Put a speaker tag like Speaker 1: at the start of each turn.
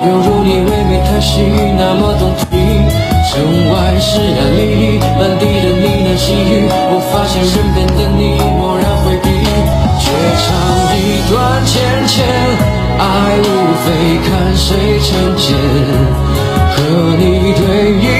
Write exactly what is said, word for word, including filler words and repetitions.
Speaker 1: 犹如你唯美叹息，那么动听。城外是压力，满地的呢喃细语。我发现身边的你蓦然回避，却唱一段浅浅，爱无非看谁成茧。和你对饮